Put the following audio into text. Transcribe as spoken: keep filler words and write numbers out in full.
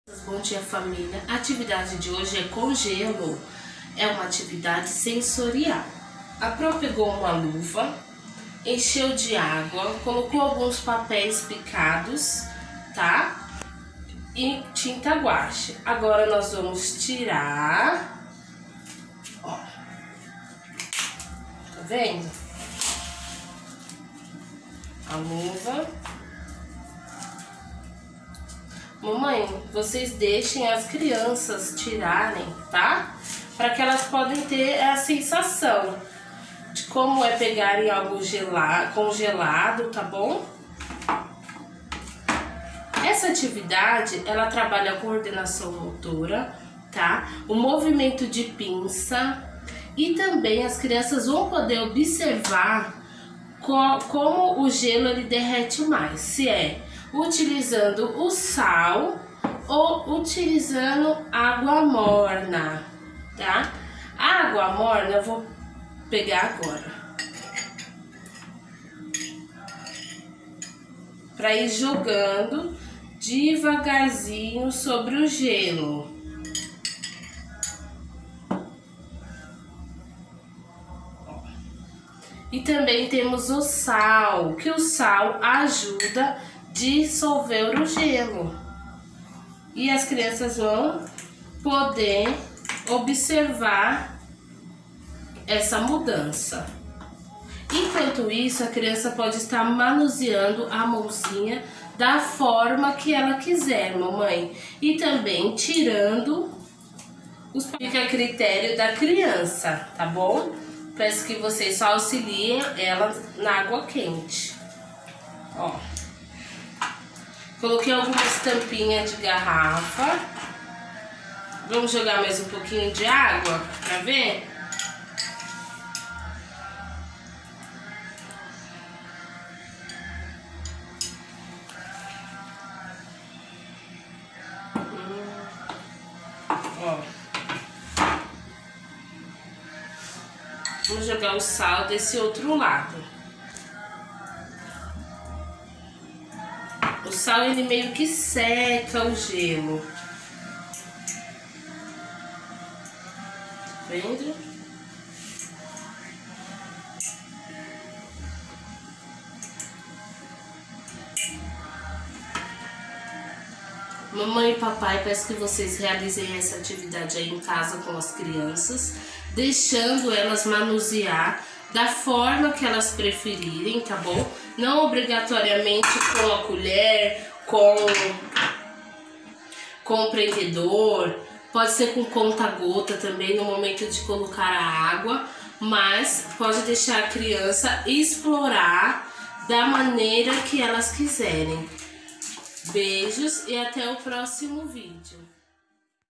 Bom dia, família. A atividade de hoje é com gelo. É uma atividade sensorial. A Pro pegou uma luva, encheu de água, colocou alguns papéis picados, tá? E tinta guache. Agora nós vamos tirar. Ó. Tá vendo? A luva. Mamãe, vocês deixem as crianças tirarem, tá? Para que elas podem ter a sensação de como é pegarem algo gelado, congelado, tá bom? Essa atividade, ela trabalha a coordenação motora, tá? O movimento de pinça e também as crianças vão poder observar co como o gelo ele derrete mais, se é utilizando o sal ou utilizando água morna, tá? A água morna eu vou pegar agora para ir jogando devagarzinho sobre o gelo. E também temos o sal, que o sal ajuda a dissolver o gelo. E as crianças vão poder observar essa mudança. Enquanto isso, a criança pode estar manuseando a mãozinha da forma que ela quiser, mamãe. E também tirando os fica a critério da criança, tá bom? Peço que vocês só auxiliem ela na água quente. Ó. Coloquei algumas tampinhas de garrafa. Vamos jogar mais um pouquinho de água pra ver? Hum. Ó. Vamos jogar o sal desse outro lado. O sal ele meio que seca o gelo. Tá vendo? Mamãe e papai, peço que vocês realizem essa atividade aí em casa com as crianças, deixando elas manusear da forma que elas preferirem, tá bom? Não obrigatoriamente com a colher, com, com o prendedor, pode ser com conta-gota também no momento de colocar a água, mas pode deixar a criança explorar da maneira que elas quiserem. Beijos e até o próximo vídeo.